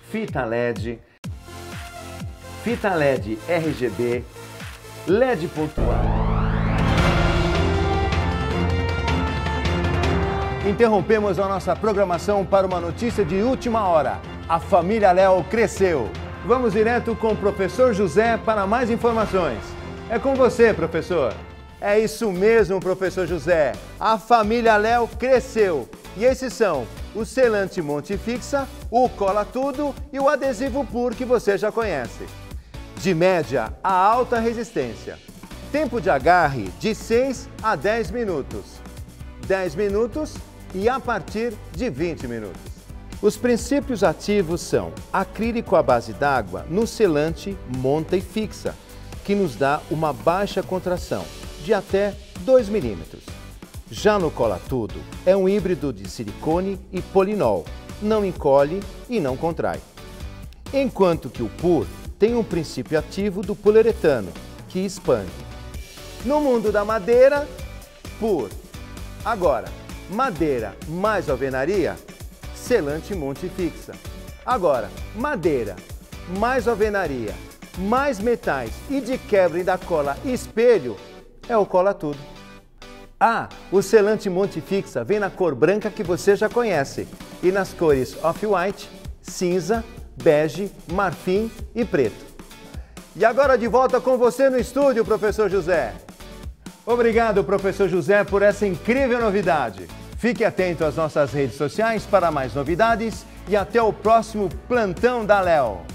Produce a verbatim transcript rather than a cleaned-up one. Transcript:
fita L E D, fita L E D R G B, L E D pontual. Interrompemos a nossa programação para uma notícia de última hora. A família Léo cresceu. Vamos direto com o professor José para mais informações. É com você, professor. É isso mesmo, professor José. A família Léo cresceu. E esses são o selante Monte Fixa, o Cola Tudo e o adesivo Pur que você já conhece. De média a alta resistência. Tempo de agarre de seis a dez minutos. dez minutos e a partir de vinte minutos. Os princípios ativos são acrílico à base d'água no selante Monte Fixa, que nos dá uma baixa contração de até dois milímetros. Já no Cola Tudo, é um híbrido de silicone e polinol, não encolhe e não contrai. Enquanto que o Pur tem um princípio ativo do poliuretano, que expande. No mundo da madeira, Pur. Agora, madeira mais alvenaria, selante Monte Fixa. Agora, madeira, mais alvenaria, mais metais e de quebra da cola espelho, é o Cola Tudo. Ah, o selante Monte Fixa vem na cor branca que você já conhece e nas cores off-white, cinza, bege, marfim e preto. E agora de volta com você no estúdio, professor José. Obrigado, professor José, por essa incrível novidade. Fique atento às nossas redes sociais para mais novidades e até o próximo Plantão da Léo.